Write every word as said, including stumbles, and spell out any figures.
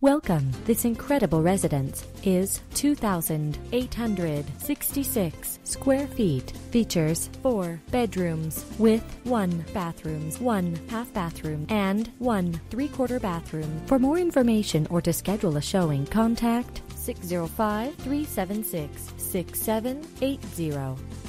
Welcome. This incredible residence is two thousand eight hundred sixty-six square feet. Features four bedrooms with one bathroom, one half bathroom, and one three-quarter bathroom. For more information or to schedule a showing, contact six zero five, three seven six, six seven eight zero.